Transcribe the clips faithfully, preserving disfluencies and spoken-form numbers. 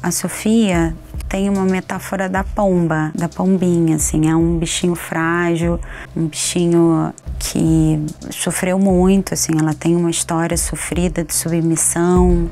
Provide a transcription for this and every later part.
A Sofia tem uma metáfora da pomba, da pombinha, assim, é um bichinho frágil, um bichinho que sofreu muito, assim, ela tem uma história sofrida de submissão.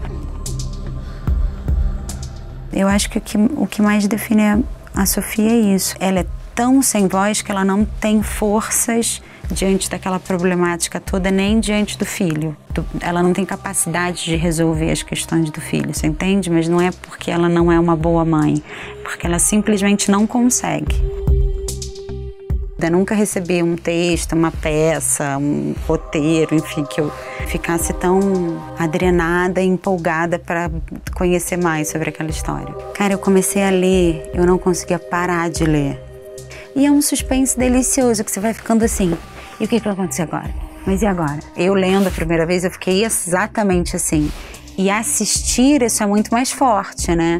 Eu acho que o que, o que mais define a Sofia é isso. Ela é tão sem voz que ela não tem forças diante daquela problemática toda, nem diante do filho. Ela não tem capacidade de resolver as questões do filho, você entende? Mas não é porque ela não é uma boa mãe, porque ela simplesmente não consegue. Eu nunca recebi um texto, uma peça, um roteiro, enfim, que eu ficasse tão adrenada e empolgada para conhecer mais sobre aquela história. Cara, eu comecei a ler, eu não conseguia parar de ler. E é um suspense delicioso, que você vai ficando assim, e o que, que vai acontecer agora? Mas e agora? Eu lendo a primeira vez, eu fiquei exatamente assim. E assistir, isso é muito mais forte, né?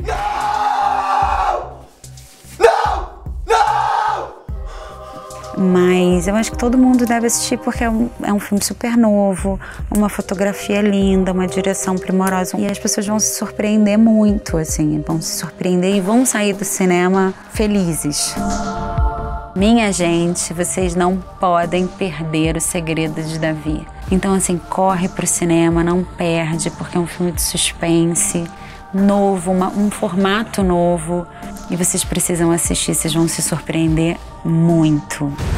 Mas eu acho que todo mundo deve assistir porque é um, é um filme super novo, uma fotografia linda, uma direção primorosa. E as pessoas vão se surpreender muito, assim, vão se surpreender e vão sair do cinema felizes. Minha gente, vocês não podem perder O Segredo de Davi. Então, assim, corre pro cinema, não perde, porque é um filme de suspense, novo, uma, um formato novo. E vocês precisam assistir, vocês vão se surpreender muito.